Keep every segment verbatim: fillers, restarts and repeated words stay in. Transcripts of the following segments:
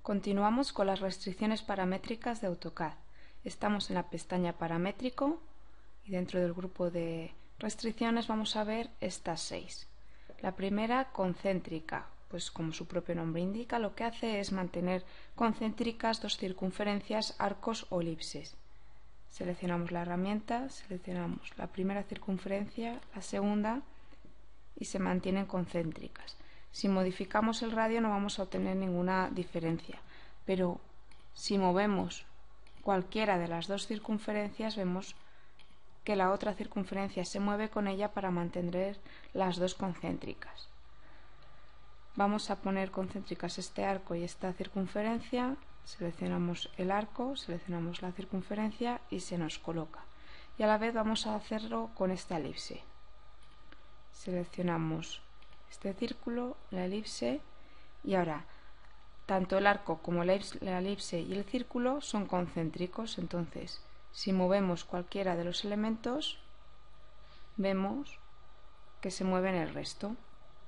Continuamos con las restricciones paramétricas de AutoCAD. Estamos en la pestaña Paramétrico y dentro del grupo de restricciones vamos a ver estas seis. La primera, concéntrica, pues como su propio nombre indica, lo que hace es mantener concéntricas dos circunferencias, arcos o elipses. Seleccionamos la herramienta, seleccionamos la primera circunferencia, la segunda y se mantienen concéntricas. Si modificamos el radio no vamos a obtener ninguna diferencia, pero si movemos cualquiera de las dos circunferencias vemos que la otra circunferencia se mueve con ella para mantener las dos concéntricas. Vamos a poner concéntricas este arco y esta circunferencia, seleccionamos el arco, seleccionamos la circunferencia y se nos coloca. Y a la vez vamos a hacerlo con esta elipse. Seleccionamos este círculo, la elipse, y ahora tanto el arco como la elipse y el círculo son concéntricos, entonces si movemos cualquiera de los elementos vemos que se mueven el resto.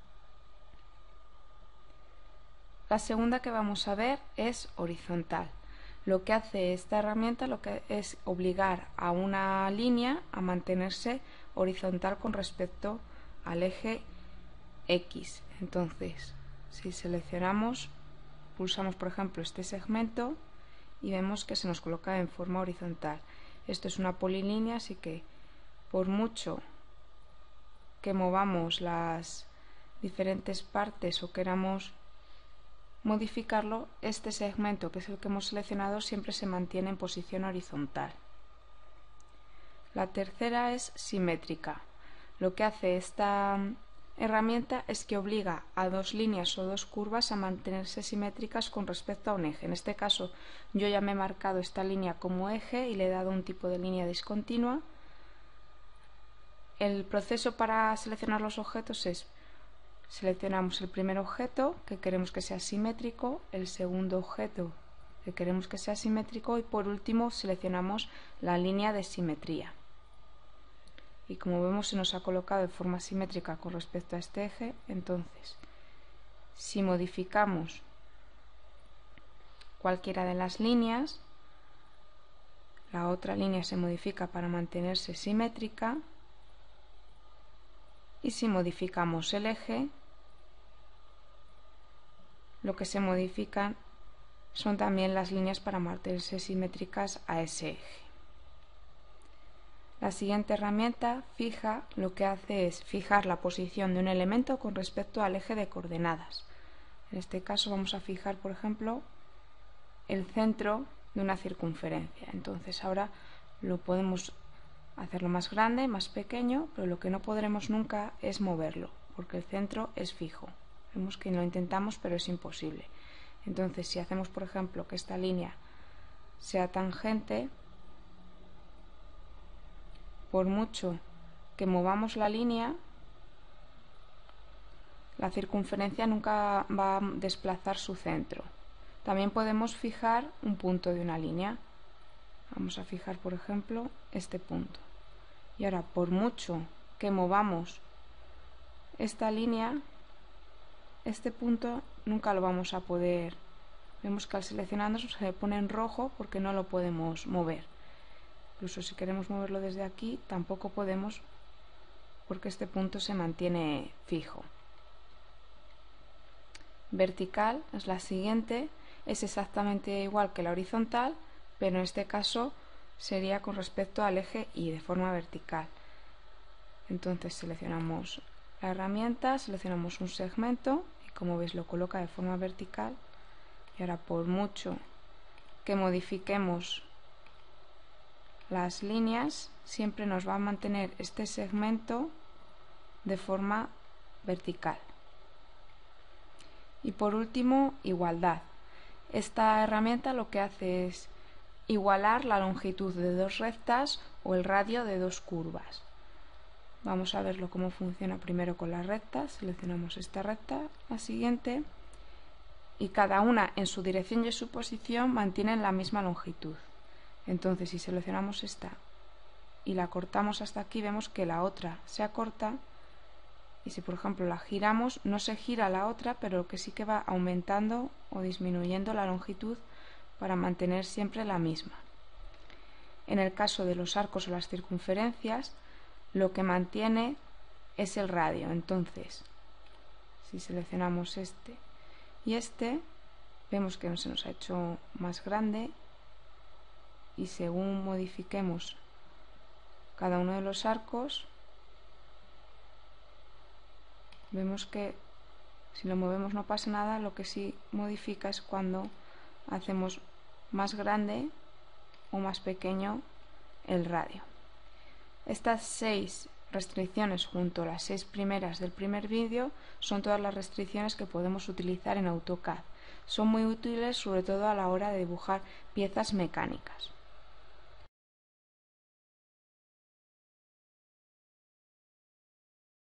La segunda que vamos a ver es horizontal. Lo que hace esta herramienta lo que es obligar a una línea a mantenerse horizontal con respecto al eje X. Entonces, si seleccionamos, pulsamos por ejemplo este segmento y vemos que se nos coloca en forma horizontal. Esto es una polilínea, así que por mucho que movamos las diferentes partes o queramos modificarlo, este segmento, que es el que hemos seleccionado, siempre se mantiene en posición horizontal. La tercera es simétrica. Lo que hace esta herramienta es que obliga a dos líneas o dos curvas a mantenerse simétricas con respecto a un eje. En este caso yo ya me he marcado esta línea como eje y le he dado un tipo de línea discontinua. El proceso para seleccionar los objetos es: seleccionamos el primer objeto que queremos que sea simétrico, el segundo objeto que queremos que sea simétrico y por último seleccionamos la línea de simetría. Y como vemos se nos ha colocado de forma simétrica con respecto a este eje. Entonces, si modificamos cualquiera de las líneas, la otra línea se modifica para mantenerse simétrica, y si modificamos el eje, lo que se modifican son también las líneas para mantenerse simétricas a ese eje. La siguiente herramienta, fija, lo que hace es fijar la posición de un elemento con respecto al eje de coordenadas. En este caso vamos a fijar, por ejemplo, el centro de una circunferencia. Entonces ahora lo podemos hacerlo más grande, más pequeño, pero lo que no podremos nunca es moverlo, porque el centro es fijo. Vemos que lo intentamos, pero es imposible. Entonces, si hacemos, por ejemplo, que esta línea sea tangente, por mucho que movamos la línea, la circunferencia nunca va a desplazar su centro. También podemos fijar un punto de una línea. Vamos a fijar, por ejemplo, este punto. Y ahora, por mucho que movamos esta línea, este punto nunca lo vamos a poder. Vemos que al seleccionarlo se pone en rojo porque no lo podemos mover. Incluso si queremos moverlo desde aquí, tampoco podemos porque este punto se mantiene fijo. Vertical es la siguiente, es exactamente igual que la horizontal, pero en este caso sería con respecto al eje Y de forma vertical. Entonces seleccionamos la herramienta, seleccionamos un segmento y como veis lo coloca de forma vertical. Y ahora por mucho que modifiquemos las líneas, siempre nos va a mantener este segmento de forma vertical. Y por último, igualdad. Esta herramienta lo que hace es igualar la longitud de dos rectas o el radio de dos curvas. Vamos a verlo cómo funciona primero con las rectas. Seleccionamos esta recta, la siguiente, y cada una en su dirección y en su posición mantienen la misma longitud. Entonces, si seleccionamos esta y la cortamos hasta aquí, vemos que la otra se acorta Y si por ejemplo la giramos, no se gira la otra, pero que sí que va aumentando o disminuyendo la longitud para mantener siempre la misma. En el caso de los arcos o las circunferencias, lo que mantiene es el radio. Entonces, si seleccionamos este y este, vemos que se nos ha hecho más grande, y según modifiquemos cada uno de los arcos, vemos que si lo movemos no pasa nada. Lo que sí modifica es cuando hacemos más grande o más pequeño el radio. Estas seis restricciones junto a las seis primeras del primer vídeo son todas las restricciones que podemos utilizar en AutoCAD. Son muy útiles sobre todo a la hora de dibujar piezas mecánicas.